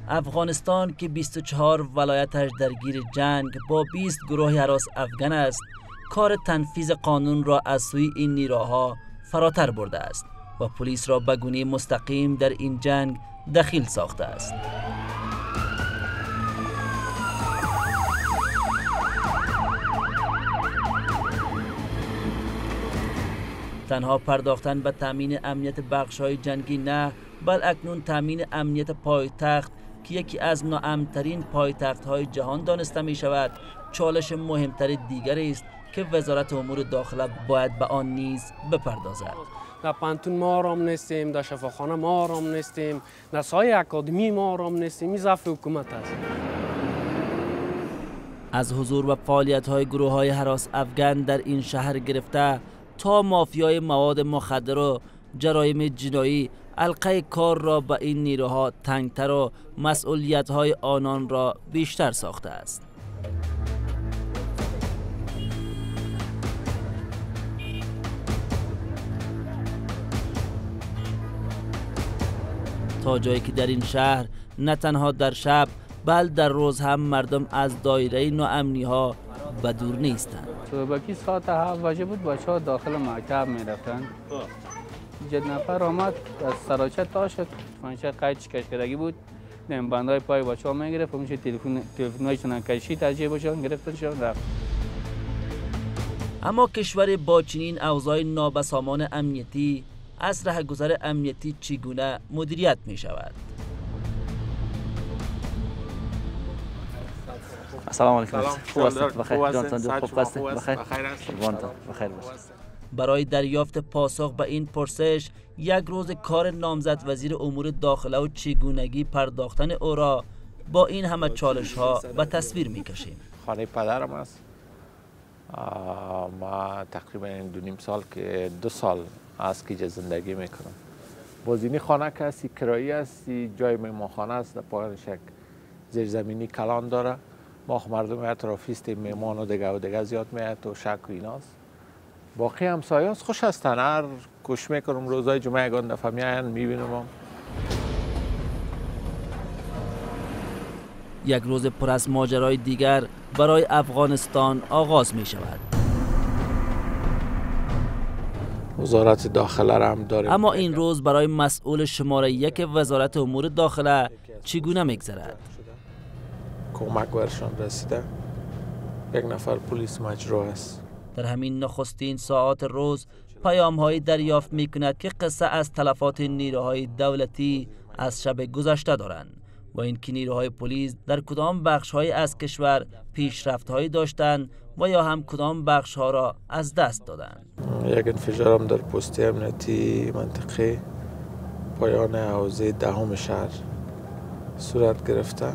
افغانستان که 24 ولایتش درگیر جنگ با 20 گروه هراس افغان است، کار تنفیذ قانون را از سوی این نیروها فراتر برده است و پلیس را به گونه مستقیم در این جنگ دخیل ساخته است. تنها پرداختن به تامین امنیت بخش‌های جنگی نه، بل اکنون تامین امنیت پایتخت که یکی از ناامن‌ترین پایتخت‌های جهان دانسته می‌شود، چالش مهمتر دیگری است که وزارت امور داخله باید به آن نیز بپردازد. در پانتون ما آرام نیستیم، در شفاخانه ما آرام نیستیم، در سایه اکادمی ما آرام نیستیم. این ضعف حکومت است. از حضور و فعالیت‌های گروه‌های هراس افغان در این شهر گرفته تا مافیای مواد مخدر و جرایم جنایی، حلقه کار را به این نیروها تنگتر و مسئولیت‌های آنان را بیشتر ساخته است. تا جایی که در این شهر نه تنها در شب بل در روز هم مردم از دایره ناامنی ها به دور نیستند. صبحی ساعت 7 بجه بود، بچه‌ها داخل مکتب می‌رفتند. جد نفر آمد از سراچه تا شد، فانچه قید شکش کردگی بود، بندای پای بچه‌ها می‌گرفت، میشه تلفن‌هایشون کشید از جیبشون گرفتنشون رفت. اما کشور با چنین اوضاع نابسامان امنیتی، از رهگذر امنیتی چگونه مدیریت می شود؟ السلام علیکم. خوب هستید؟ بخیر. جانتان خوب هستید؟ بخیر. بخیر باشید. برای دریافت پاسخ به این پرسش، یک روز کار نامزد وزیر امور داخله و چگونگی پرداختن او را با این همه چالش ها به تصویر می کشیم. خانه پدرم است. ما تقریبا 2.5 سال که 2 سال از که زندگی میکنم. بازینی خانه که هستی کرایی هستی، جای مهمانخانه است، در پایانش یک زیرزمینی کلان داره. ما مردم اطرافیست میمان و دیگه زیاد میاد و شک و ایناست. باقی همسایه خوش هستن، هر گوش میکنم روزای جمعه یگان دفعه میاین میبینم. یک روز پر از ماجرای دیگر برای افغانستان آغاز می شود. وزارت داخله را هم داریم. اما این روز برای مسئول شماره 1 وزارت امور داخله چگونه میگذرد؟ کمک ورشان رسیده. یک نفر پلیس مجروح است. در همین نخستین ساعات روز پیام‌هایی دریافت می‌کند که قصه از تلفات نیروهای دولتی از شب گذشته دارند و اینکه نیروهای پلیس در کدام بخش‌های از کشور پیشرفت‌هایی داشتند و یا هم کدام بخش‌ها را از دست دادند. یک انفجار هم در پست امنیتی منطقه پایان حوزه 10 شهر صورت گرفته.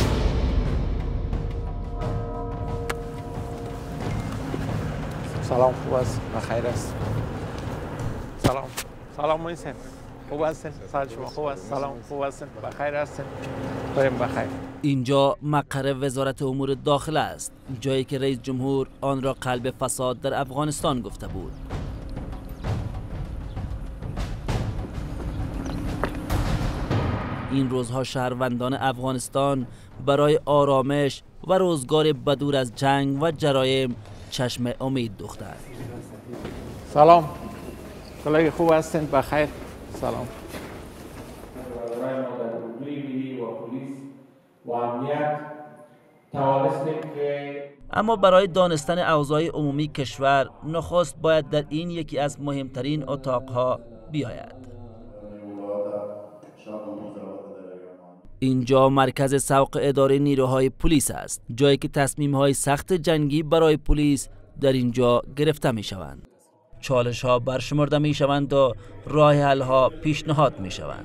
سلام، خوب است؟ بخیر است. سلام محسن، خوب هستین؟ سال شما خوب است؟ سلام، خوب هستین؟ بخیر هستین؟ بریم بخیر. اینجا مقر وزارت امور داخله است، جایی که رئیس جمهور آن را قلب فساد در افغانستان گفته بود. این روزها شهروندان افغانستان برای آرامش و روزگار بدور از جنگ و جرایم چشم امید دوختند. سلام، کلاگی خوب هستین؟ بخیر. سلام. اما برای دانستن اوضاع عمومی کشور نخست باید در این یکی از مهمترین اتاقها بیاید. اینجا مرکز سوق اداره نیروهای پلیس است، جایی که تصمیم‌های سخت جنگی برای پلیس در اینجا گرفته می‌شوند. چالش‌ها برشمرده می‌شوند و راه حل‌ها پیشنهاد می‌شوند.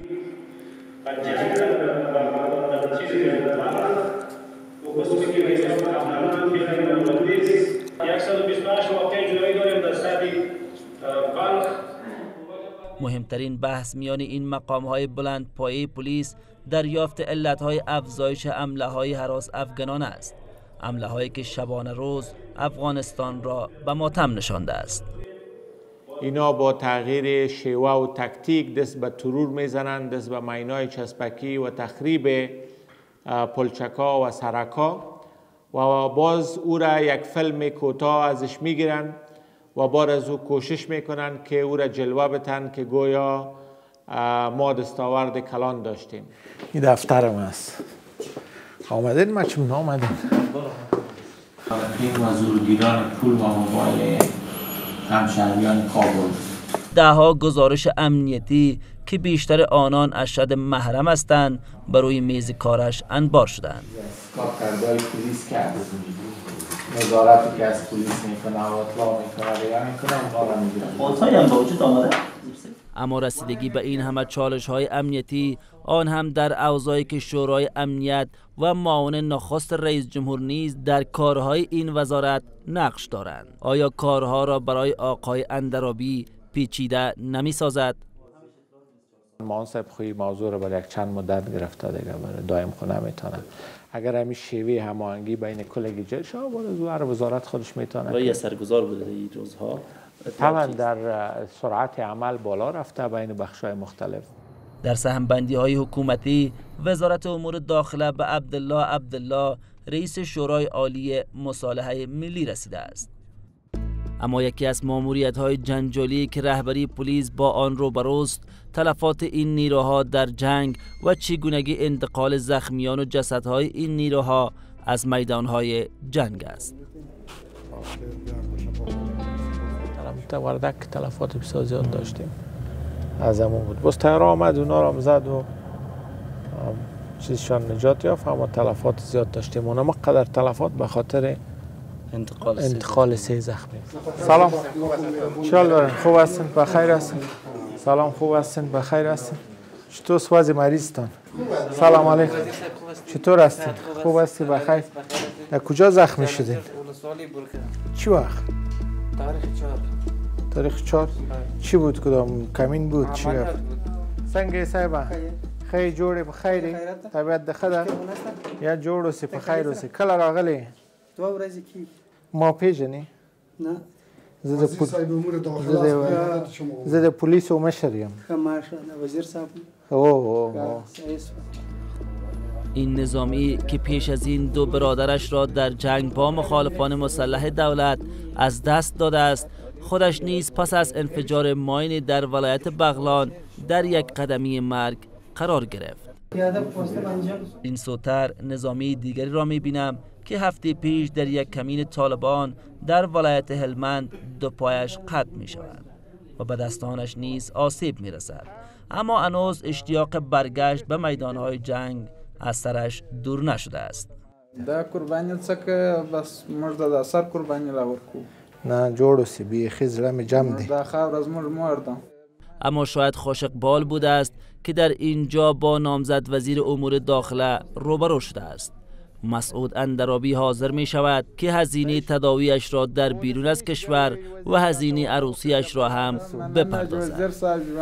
مهمترین بحث میان این مقام‌های بلند پایه پلیس دریافت علت‌های افزایش حمله‌های هراس افغانان است، حمله‌هایی که شبانه روز افغانستان را به ماتم نشانده است. اینا با تغییر شیوه و تکتیک دست به ترور میزنند، دست به مینای چسبکی و تخریب پلچکا و سرکا و باز او را یک فیلم کوتاه ازش میگیرن و بار از او کوشش میکنن که او را جلوه بتن که گویا ما دستاورد کلان داشتیم. این دفترم است. آمدین ما چون نامدین؟ این وزورگیران پول و موبایل همشهریان کابل. دهها گزارش امنیتی که بیشتر آنان اشد محرم هستند بر روی میز کارش انبار شدند. کارکردهای پلیس که نظارتی که از پلیس میکنه و اطلاع میکنه بیان میکنه اونا را میگیرن. خودهایی هم با وجود آمده؟ اما رسیدگی به این همه چالش‌های امنیتی، آن هم در اوضاعی که شورای امنیت و معاون نخست رئیس جمهور نیز در کارهای این وزارت نقش دارند. آیا کارها را برای آقای اندرابی پیچیده نمی‌سازد؟ معاون صاحب خوی موضوع را برای یک چند مدت گرفته دیگه برای دائم خونه میتونه. اگر همین شیوه هماهنگی بین کل جلش ها بود از هر وزارت خودش میتونه. و یه سرگزار بوده این روزها. طبعا در سرعت عمل بالا رفته بین بخش‌های مختلف. در سهم‌بندی‌های حکومتی وزارت امور داخله به عبدالله رئیس شورای عالی مصالحه ملی رسیده است. اما یکی از ماموریت‌های جنجالی که رهبری پلیس با آن روبروست، تلفات این نیروها در جنگ و چگونگی انتقال زخمیان و جسدهای این نیروها از میدانهای جنگ است. وردک تلفات بسیار زیاد داشتیم از همون بود. باز تیار آمد اونا را زد و چیزشان نجات یافت، اما تلفات زیاد داشتیم. اونم قدر تلفات به خاطر انتقال 3 زخمی. سلام. چال دارین؟ خوب هستین؟ بخیر هستین؟ سلام، خوب هستین؟ بخیر هستین؟ چطور وضع مریضتان؟ سلام علیکم. چطور هستین؟ خوب هستی؟ بخیر؟ در کجا زخمی شدین؟ چی وقت؟ تاریخ 4. چی بود؟ کدام کمین بود؟ چی گفت؟ سنگه صاحبه خیلی جوړې په خیرې طبیعت د ښه ده یا جوړ اوسې په خیر اوسې. کله راغلی؟ 2 ورځې کېږي. ما پیژنې؟ نه. زه د پولیسو مشر یم. ښه ماشاءالله وزیر صاحب. این نظامی که پیش از این 2 برادرش را در جنگ با مخالفان مسلح دولت از دست داده است، خودش نیز پس از انفجار ماین در ولایت بغلان در یک قدمی مرگ قرار گرفت. این سوتر نظامی دیگری را می‌بینم که هفته پیش در یک کمین طالبان در ولایت هلمند 2 پایش قطع می‌شود و به دستانش نیز آسیب می‌رسد، اما هنوز اشتیاق برگشت به میدان‌های جنگ از سرش دور نشده است. دا قربانی څخه بس موږ د اثر قربانی لا ورکو. نه جوړ اوسې بیخي زړه مې جمع دی. دا خاور از موږ مړ ده. اما شاید خوش اقبال بوده است که در اینجا با نامزد وزیر امور داخله روبرو شده است. مسعود اندرابی حاضر می شود که هزینه تداویش را در بیرون از کشور و هزینه عروسیش را هم بپردازد.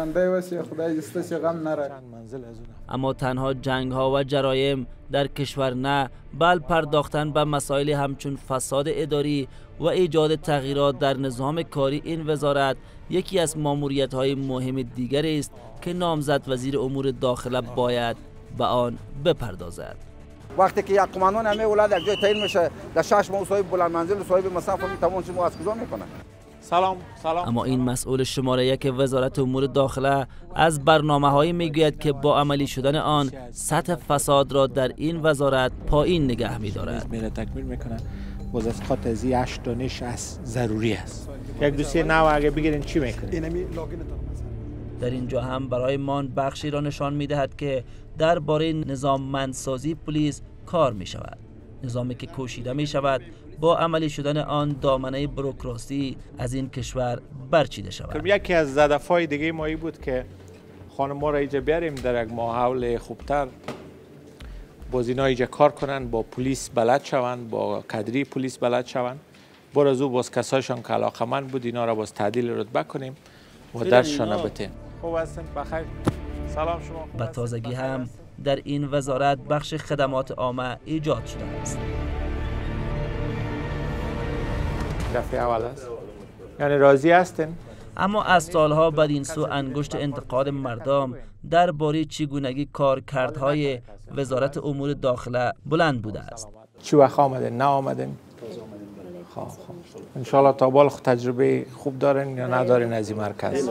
اما تنها جنگ ها و جرایم در کشور نه، بل پرداختن به مسائل همچون فساد اداری و ایجاد تغییرات در نظام کاری این وزارت یکی از ماموریت های مهم دیگری است که نامزد وزیر امور داخله باید به آن بپردازد. وقتی که یک قماندان همه ولایت یک جای تعیین میشه، در 6 ماه صاحب بلند منزل و صاحب مسافر میتوان شما از کجا میکنه؟ سلام. اما این مسئول شماره 1 وزارت امور داخله از برنامه‌هایی میگوید که با عملی شدن آن سطح فساد را در این وزارت پایین نگه می‌دارد. میره تکمیل میکنه. باز از خاطر از 8 دانش از ضروری است. یک دوسیه نو اگه بگیرین چی میکنه؟ در اینجا هم برای مان بخشی را نشان میدهد که درباره نظاممندسازی پلیس کار می شود. نظامی که کوشیده می شود با عملی شدن آن دامنه بروکراسی از این کشور برچیده شود. یکی از هدف‌های دیگه ما بود که خانم ما را اینجا بیاریم در یک ماحول خوبتر، باز اینا اینجا کار کنن، با پلیس بلد شوند، با کادری پلیس بلد شوند. بر از او باز کسایشان که علاقمند بود اینا را باز تعدیل رتبه کنیم و درسشان بدیم. خوب هستین؟ بخیر. سلام شما. به تازگی هم در این وزارت بخش خدمات عامه ایجاد شده است. دفعه اول است. یعنی راضی هستین؟ اما از سالها بدین سو انگشت انتقاد مردم درباره چگونگی کارکردهای وزارت امور داخله بلند بوده است. چی وقت آمدین؟ نه آمدین؟ خب انشالله تا بال تجربه خوب دارین یا ندارین از این مرکز؟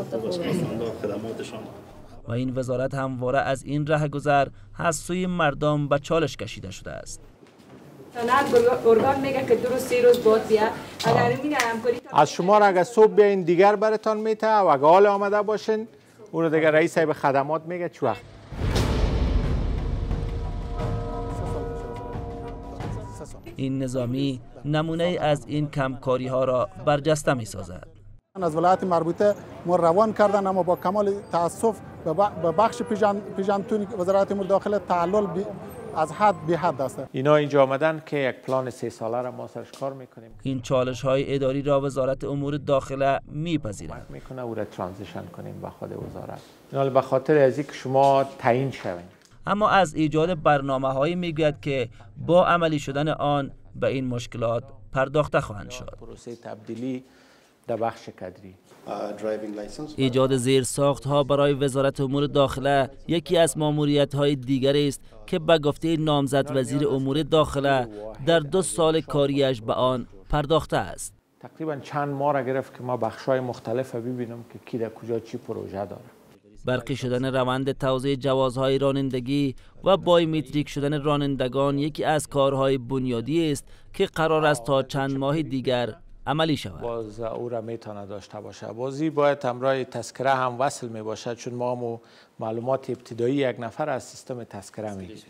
و این وزارت همواره از این رهگذر از سوی مردم به چالش کشیده شده است. ارگان میگه که 2 روز بعد بیا. اگر این همکاری از شما را اگر صبح بیاین دیگر براتون میته و اگر حال آمده باشین او رو دیگر رئیس صاحب خدمات میگه چی وقت. این نظامی نمونه از این کمکاری ها را برجسته می سازد. از ولایت مربوطه ما روان کردن، اما با کمال تاسف به بخش پیژندتون وزارت امور داخله تعلل از حد به حد است. اینا اینجا آمدن که یک پلان 3 ساله را ما سرش کار میکنیم. این چالش های اداری را وزارت امور داخله میپذیرد. میکنه او را ترانزیشن کنیم به خود وزارت. اینا به خاطر از اینکه شما تعیین شوین. اما از ایجاد برنامه‌هایی میگوید که با عملی شدن آن به این مشکلات پرداخته خواهند شد. پروسه تبدیلی در بخش کدری، ایجاد زیرساخت‌ها برای وزارت امور داخله یکی از ماموریت‌های دیگر است که به گفته نامزد وزیر امور داخله در 2 سال کاریش به آن پرداخته است. تقریبا چند ماه را گرفت که ما بخش‌های مختلف ببینیم که کی در کجا چی پروژه داره. برقی شدن روند توزیع جوازهای رانندگی و بایومتریک شدن رانندگان یکی از کارهای بنیادی است که قرار است تا چند ماه دیگر عملی شود. باز او را میتونه داشته باشه. بازی باید همراه تذکره هم وصل می باشد، چون ما معلومات ابتدایی یک نفر از سیستم تذکره میگیریم.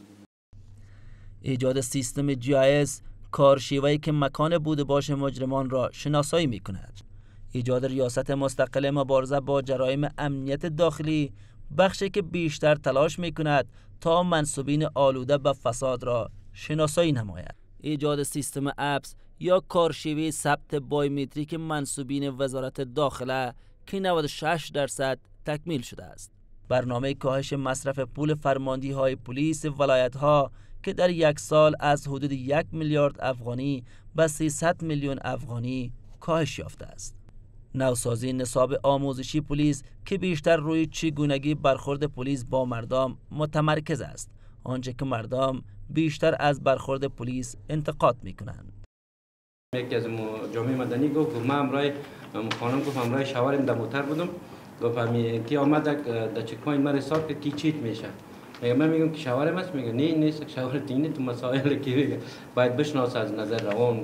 ایجاد سیستم GIS کارشیوهی که مکان بوده باش مجرمان را شناسایی می کند. ایجاد ریاست مستقل مبارزه با جرایم امنیت داخلی، بخشی که بیشتر تلاش می کند تا منسوبین آلوده به فساد را شناسایی نماید. ایجاد سیستم اپس یا کارشیوه ثبت بایومتریک منسوبین وزارت داخله که 96% تکمیل شده است. برنامه کاهش مصرف پول فرماندهی های پلیس ولایت ها که در 1 سال از حدود 1 میلیارد افغانی به 300 میلیون افغانی کاهش یافته است. نوسازی نصاب آموزشی پلیس که بیشتر روی چگونگی برخورد پلیس با مردم متمرکز است، آنچه که مردم بیشتر از برخورد پلیس انتقاد می‌کنند. یکی از جامعه مدنی گفت من همراه خانم گفت همراه شوهرم در موتر بودم، گفت همی کی آمد در چک پوینت من حساب کرد کی چیت میشه. من میگم که شوهرم است، میگه نه نیست شوهر دینه تو مسائل کی باید بشناسه از نظر روان.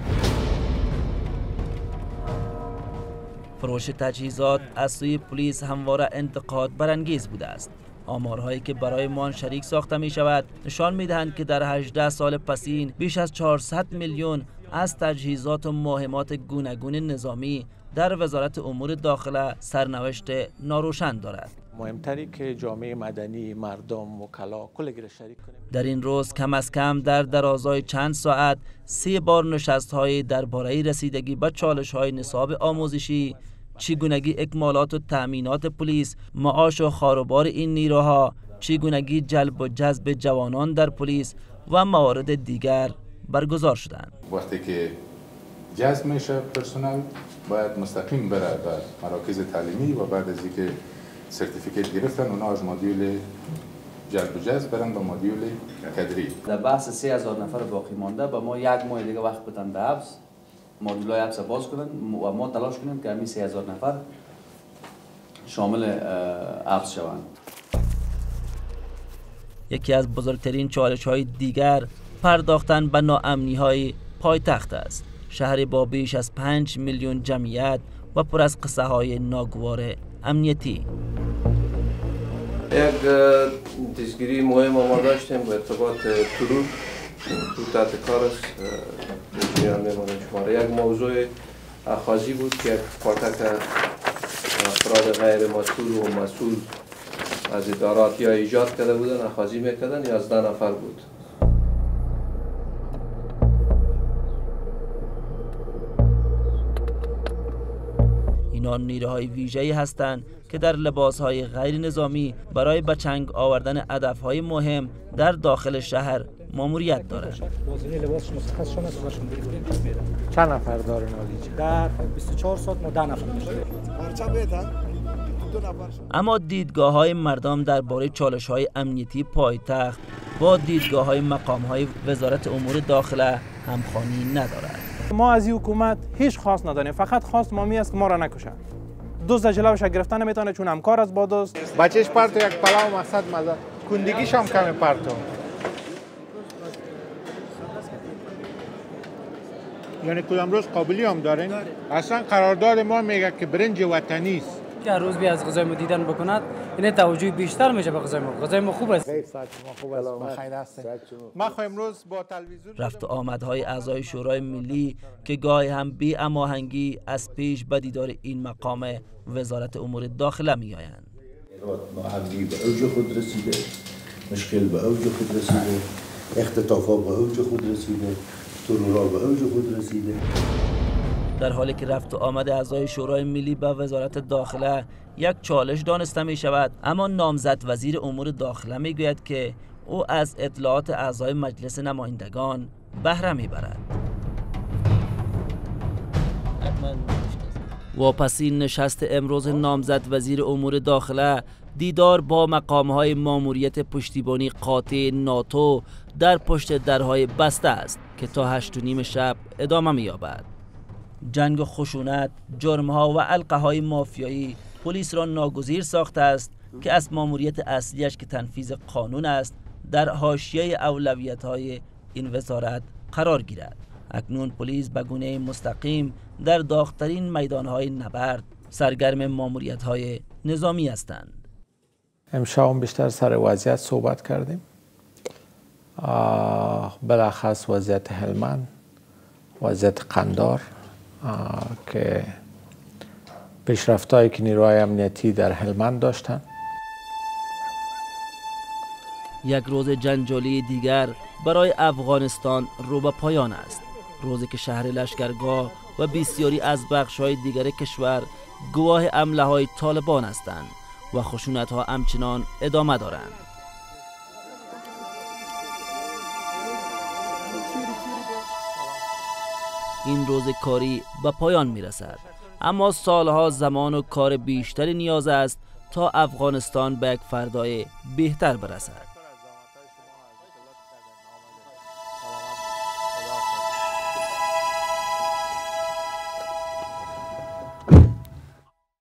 فروش تجهیزات از سوی پلیس همواره انتقاد برانگیز بوده است. آمارهایی که برای ما شریک ساخته می شود نشان می دهند که در 18 سال پسین بیش از 400 میلیون از تجهیزات و مهمات گوناگون نظامی در وزارت امور داخله سرنوشت ناروشن دارد. مهمتری که جامعه مدنی، مردم، وکلا کلگی را شریک کنیم. در این روز کم از کم در درازای چند ساعت 3 بار نشست‌های درباره رسیدگی به چالش‌های نصاب آموزشی، چگونگی اکمالات و تأمینات پلیس، معاش و خاروبار این نیروها، چگونگی جلب و جذب جوانان در پلیس و موارد دیگر برگزار شدند. وقتی که جذب میشه پرسنل باید مستقیم بره به مراکز تعلیمی و بعد از اینکه سرتیفیکیت گرفتن اونا از مدیول جلب و جذب برن به مدیول کدری. در بحث 3000 نفر باقی مانده به ما 1 ماه دیگه وقت بدن به حبس، مدیولای حبس باز کنن و ما تلاش کنیم که همین 3000 نفر شامل حبس شوند. یکی از بزرگترین چالش‌های دیگر پرداختن به ناامنی‌های پایتخت است. شهری با بیش از 5 میلیون جمعیت و پر از قصه‌های ناگوار امنیتی. یک دستگیری مهم ما داشتیم به ارتباط ترور تو تحت کار است. یک موضوع اخاذی بود که یک پاتک افراد غیر مسئول و مسئول از ادارات یا ایجاد کرده بودن اخاذی میکردن، 11 نفر بود. اینا نیروهای ویژه‌ای هستند که در لباسهای غیر نظامی برای به چنگ آوردن هدفهای مهم در داخل شهر ماموریت دارند. چند نفر داره نالیجه؟ در 24 ساعت ما 10 نفر داشتیم. اما دیدگاه‌های مردم درباره چالش‌های امنیتی پایتخت با دیدگاه‌های مقام‌های وزارت امور داخله همخوانی ندارد. ما از این حکومت هیچ خواست نداریم، فقط خواست مامی است که ما را نکشه. دزد جلوش گرفتن نمیتونه چون همکار از با دزد. بچهش پرتو یک پلاو مقصد مزه کندگیش هم کمی پرتو. یعنی کدام روز قابلی هم دارین؟ اصلا قرارداد ما میگه که برنج وطنی است. که هر روز بیا از غذای ما دیدن بکند، این توجه بیشتر میشه به غذای ما. غذای ما خوب است. بخیر هستین. ما خو امروز با تلویزیون رفت و آمدهای اعضای شورای ملی که گاهی هم بی هماهنگی از پیش به دیدار این مقام وزارت امور داخله میآیند. ناهمگی به اوج خود رسیده، مشکل به اوج خود رسیده، اختطافات به اوج خود رسیده، ترورها به اوج خود رسیده. در حالی که رفت و آمد اعضای شورای ملی به وزارت داخله یک چالش دانسته می شود، اما نامزد وزیر امور داخله می گوید که او از اطلاعات اعضای مجلس نمایندگان بهره می برد. واپسین نشست امروز نامزد وزیر امور داخله دیدار با مقام‌های ماموریت پشتیبانی قاطع ناتو در پشت درهای بسته است که تا 8:30 شب ادامه می‌یابد. جنگ و خشونت، جرم‌ها و علقه‌های مافیایی پلیس را ناگزیر ساخته است که از ماموریت اصلیش که تنفیذ قانون است در حاشیه اولویت‌های این وزارت قرار گیرد. اکنون پلیس به گونه مستقیم در داغ‌ترین میدان‌های نبرد سرگرم ماموریت‌های نظامی هستند. امشب بیشتر سر وضعیت صحبت کردیم. بلخص وضعیت هلمند، وضعیت قندار که پیشرفت‌هایی که نیروهای امنیتی در هلمند داشتند. یک روز جنجالی دیگر برای افغانستان رو به پایان است. روزی که شهر لشکرگاه و بسیاری از بخش‌های دیگر کشور گواه حمله‌های طالبان هستند و خشونت‌ها همچنان ادامه دارند. این روز کاری به پایان می‌رسد، اما سالها زمان و کار بیشتری نیاز است تا افغانستان به یک فردای بهتر برسد.